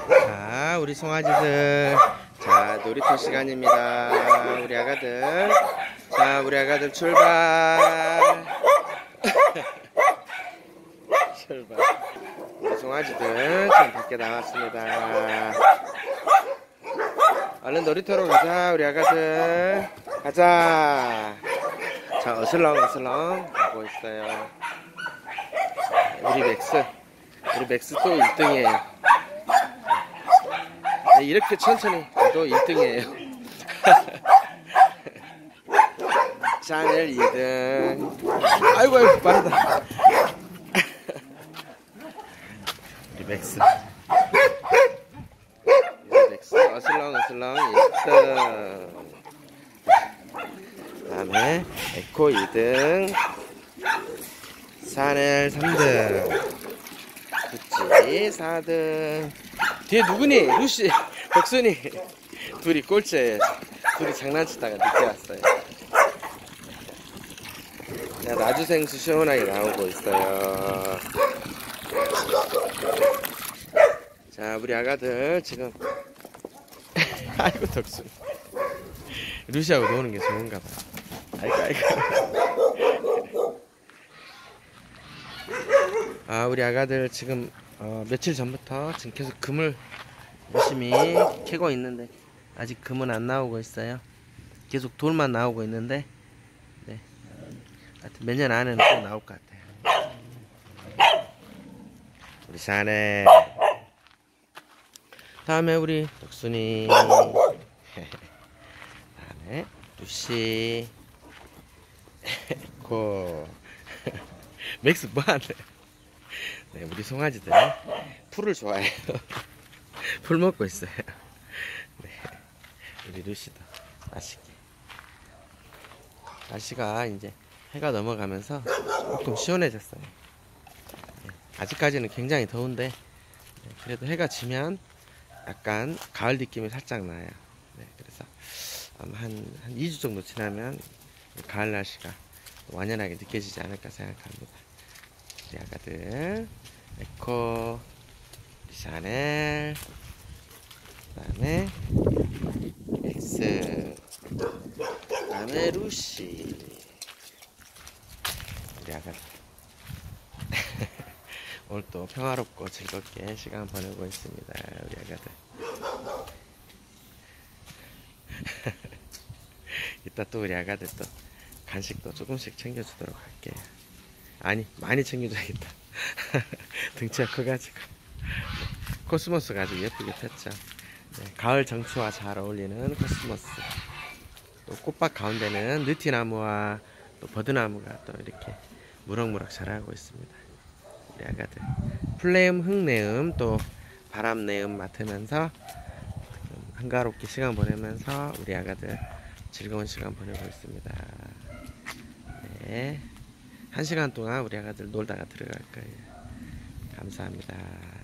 자, 우리 송아지들. 자, 놀이터 시간입니다. 우리 아가들. 자, 우리 아가들 출발. 출발. 우리 송아지들 지금 밖에 나왔습니다. 얼른 놀이터로 가자, 우리 아가들. 가자. 자, 어슬렁어슬렁 가고 있어요. 우리 맥스 또 1등이에요. 네, 이렇게 천천히 가도 1등이에요. 샤넬 2등. 아이고 빠르다. 우리 맥스 어슬렁어슬렁 1등. 그 다음에 에코 2등. 샤넬 3등. 구찌 4등. 뒤에 누구니? 루시, 덕순이. 둘이 꼴찌예요. 둘이 장난치다가 늦게 왔어요. 자, 나주생수 시원하게 나오고 있어요. 자, 우리 아가들 지금 아이고 덕순이. 루시하고 노는 게 좋은가 봐. 아이고. 아, 우리 아가들 지금 며칠 전부터 지금 계속 금을 열심히 캐고 있는데 아직 금은 안 나오고 있어요. 계속 돌만 나오고 있는데, 네, 하여튼 몇 년 안에는 꼭 나올 것 같아요. 우리 샤넬. 다음에 우리 덕순이. 다음에 루시. 고. 맥스 뭐하네. 네, 우리 송아지들 풀을 좋아해요. 풀 먹고 있어요. 네, 우리 루시도 맛있게. 날씨가 이제 해가 넘어가면서 조금 시원해졌어요. 네, 아직까지는 굉장히 더운데, 네, 그래도 해가 지면 약간 가을 느낌이 살짝 나요. 네, 그래서 한 2주 정도 지나면 가을 날씨가 완연하게 느껴지지 않을까 생각합니다. 우리 아가들 에코, 샤넬, 그 다음에 엑스, 그 다음에 루시. 우리 아가들 오늘 또 평화롭고 즐겁게 시간 보내고 있습니다. 우리 아가들. 이따 또 우리 아가들 또 간식도 조금씩 챙겨주도록 할게요. 아니, 많이 챙겨줘야겠다. 등치가 커가지고. 네, 코스모스가 아주 예쁘게 폈죠. 네, 가을 정취와 잘 어울리는 코스모스. 또 꽃밭 가운데는 느티나무와 또 버드나무가 또 이렇게 무럭무럭 자라고 있습니다. 우리 아가들 플레음, 흙내음, 또 바람내음 맡으면서 한가롭게 시간 보내면서 우리 아가들 즐거운 시간 보내고 있습니다. 네, 1시간 동안 우리 아가들 놀다가 들어갈 거예요. 감사합니다.